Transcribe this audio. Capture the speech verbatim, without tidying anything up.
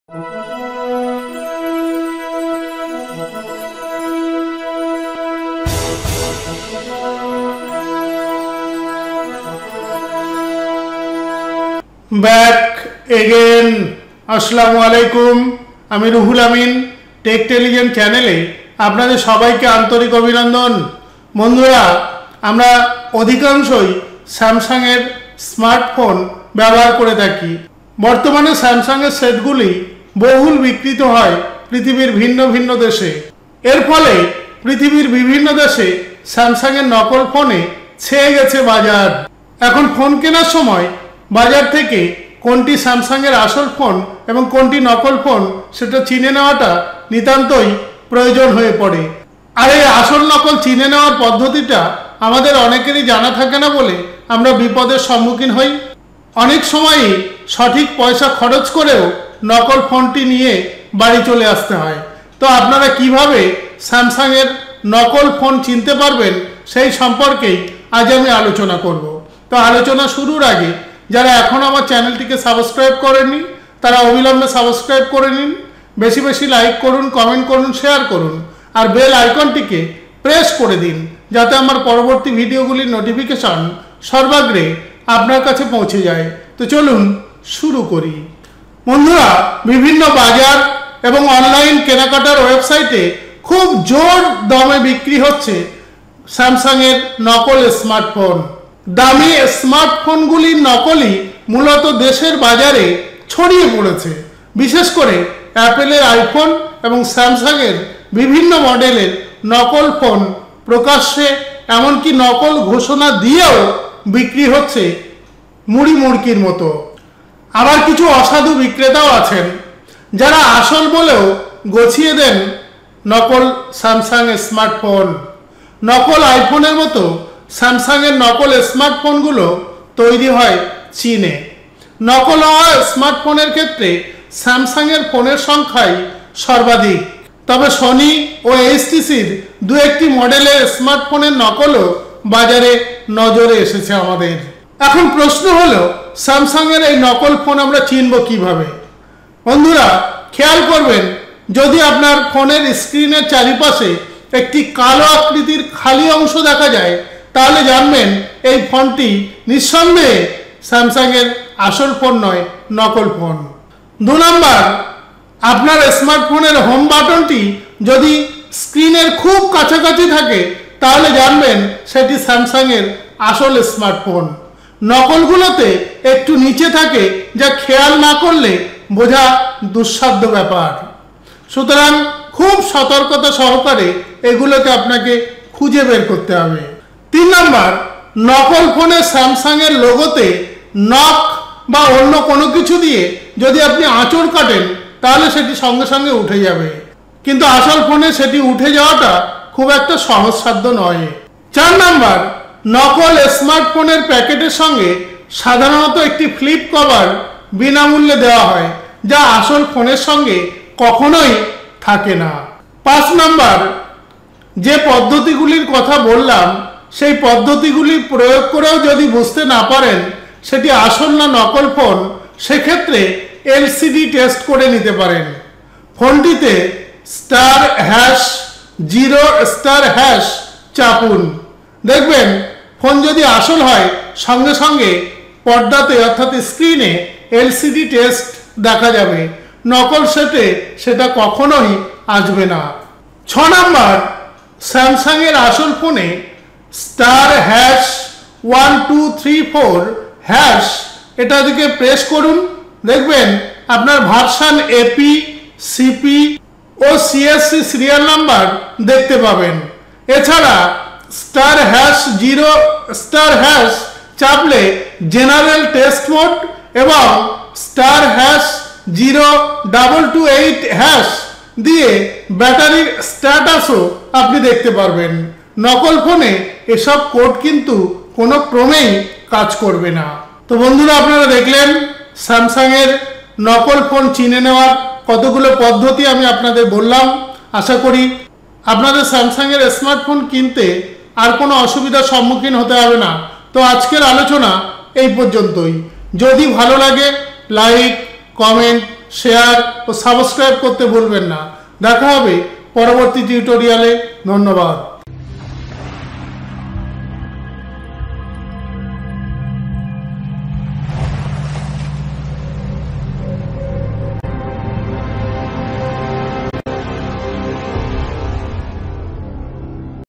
Back again. আসসালামু আলাইকুম। আমি রুহুল আমিন, টেক টেলিজেন চ্যানেলে আপনাদের সবাইকে আন্তরিক অভিনন্দন। বন্ধুরা, আমরা অধিকাংশই স্যামসাংয়ের স্মার্টফোন ব্যবহার করে থাকি। বর্তমানে স্যামসাংয়ের সেটগুলি বহুল বিক্রিত হয় পৃথিবীর ভিন্ন ভিন্ন দেশে। এর ফলে পৃথিবীর বিভিন্ন দেশে স্যামসাংয়ের নকল ফোনে ছেয়ে গেছে বাজার। এখন ফোন কেনার সময় বাজার থেকে কোনটি স্যামসাংয়ের আসল ফোন এবং কোনটি নকল ফোন সেটা চিনে নেওয়াটা নিতান্তই প্রয়োজন হয়ে পড়ে। আর এই আসল নকল চিনে নেওয়ার পদ্ধতিটা আমাদের অনেকেরই জানা থাকে না বলে আমরা বিপদের সম্মুখীন হই। অনেক সময়ই সঠিক পয়সা খরচ করেও নকল ফোনটি নিয়ে বাড়ি চলে আসতে হয়। তো আপনারা কিভাবে স্যামসাংয়ের নকল ফোন চিনতে পারবেন সেই সম্পর্কেই আজ আমি আলোচনা করব। তো আলোচনা শুরুর আগে যারা এখন আমার চ্যানেলটিকে সাবস্ক্রাইব করেননি তারা অবিলম্বে সাবস্ক্রাইব করে নিন। বেশি বেশি লাইক করুন, কমেন্ট করুন, শেয়ার করুন আর বেল আইকনটিকে প্রেস করে দিন যাতে আমার পরবর্তী ভিডিওগুলির নোটিফিকেশন সর্বাগ্রে আপনার কাছে পৌঁছে যায়। তো চলুন শুরু করি। বন্ধুরা, বিভিন্ন বাজার এবং অনলাইন কেনাকাটার ওয়েবসাইটে খুব জোর দামে বিক্রি হচ্ছে স্যামসাংয়ের নকল স্মার্টফোন। দামি স্মার্টফোনগুলির নকলই মূলত দেশের বাজারে ছড়িয়ে পড়েছে। বিশেষ করে অ্যাপেলের আইফোন এবং স্যামসাংয়ের বিভিন্ন মডেলের নকল ফোন প্রকাশ্যে এমনকি নকল ঘোষণা দিয়েও বিক্রি হচ্ছে মুড়ি মুড়কির মতো। আবার কিছু অসাধু বিক্রেতাও আছেন যারা আসল বলেও গছিয়ে দেন নকল স্যামসাং স্মার্টফোন। নকল আইফোনের মতো স্যামসাংয়ের নকল স্মার্টফোনগুলো তৈরি হয় চীনে। নকল হওয়া স্মার্টফোনের ক্ষেত্রে স্যামসাংয়ের ফোনের সংখ্যাই সর্বাধিক। তবে সোনি ও এইচটিসির দু একটি মডেলের স্মার্টফোনের নকলও বাজারে নজরে এসেছে আমাদের। এখন প্রশ্ন হলো, স্যামসাংয়ের এই নকল ফোন আমরা চিনব কিভাবে? বন্ধুরা, খেয়াল করবেন, যদি আপনার ফোনের স্ক্রিনের চারিপাশে একটি কালো আকৃতির খালি অংশ দেখা যায় তাহলে জানবেন এই ফোনটি নিঃসন্দেহে স্যামসাংয়ের আসল ফোন নয়, নকল ফোন। দু নম্বর, আপনার স্মার্টফোনের হোম বাটনটি যদি স্ক্রিনের খুব কাছাকাছি থাকে তাহলে জানবেন সেটি স্যামসাংয়ের আসল স্মার্টফোন। নকলগুলোতে একটু নিচে থাকে, যা খেয়াল না করলে বোঝা দুঃসাধ্য ব্যাপার। সুতরাং খুব সতর্কতা সহকারে এগুলোকে আপনাকে খুঁজে বের করতে হবে। তিন নম্বর, নকল ফোনে স্যামসাংয়ের লোগোতে নক বা অন্য কোনো কিছু দিয়ে যদি আপনি আঁচড় কাটেন তাহলে সেটি সঙ্গে সঙ্গে উঠে যাবে, কিন্তু আসল ফোনে সেটি উঠে যাওয়াটা খুব একটা সহজসাধ্য নয়। চার নম্বর, নকল স্মার্টফোনের প্যাকেটের সঙ্গে সাধারণত একটি ফ্লিপ কভার বিনামূল্যে দেওয়া হয়, যা আসল ফোনের সঙ্গে কখনোই থাকে না। পাঁচ নম্বর, যে পদ্ধতিগুলির কথা বললাম সেই পদ্ধতিগুলি প্রয়োগ করেও যদি বুঝতে না পারেন সেটি আসল না নকল ফোন, সেক্ষেত্রে এলসিডি টেস্ট করে নিতে পারেন। ফোনটিতে star hash zero star hash চাপুন। দেখবেন ফোন যদি আসল হয় সঙ্গে সঙ্গে পর্দাতে অর্থাৎ স্ক্রিনে এলসিডি টেস্ট দেখা যাবে। নকল সেটে সেটা কখনোই আসবে না। ছ নম্বর, স্যামসাংয়ের আসল ফোনে star hash one two three four hash এটা দিকে প্রেস করুন। দেখবেন আপনার ভার্সান এপি, সিপি ও সিএসসি সিরিয়াল নাম্বার দেখতে পাবেন। এছাড়া star hash zero star hash চাপলে জেনারেল টেস্ট মোড এবং star hash zero double two eight hash দিয়ে ব্যাটারির স্ট্যাটাসও আপনি দেখতে পারবেন। নকল ফোনে এসব কোড কিন্তু কোনো ক্রমেই কাজ করবে না। তো বন্ধুরা, আপনারা দেখলেন স্যামসাংয়ের নকল ফোন চিনে নেওয়ার কতগুলো পদ্ধতি আমি আপনাদের বললাম। আশা করি আপনাদের স্যামসাংয়ের স্মার্টফোন কিনতে আর কোনো অসুবিধার সম্মুখীন হতে হবে না। তো আজকের আলোচনা এই পর্যন্তই। যদি ভালো লাগে লাইক, কমেন্ট, শেয়ার ও সাবস্ক্রাইব করতে ভুলবেন না। দেখা হবে পরবর্তী টিউটোরিয়ালে। ধন্যবাদ।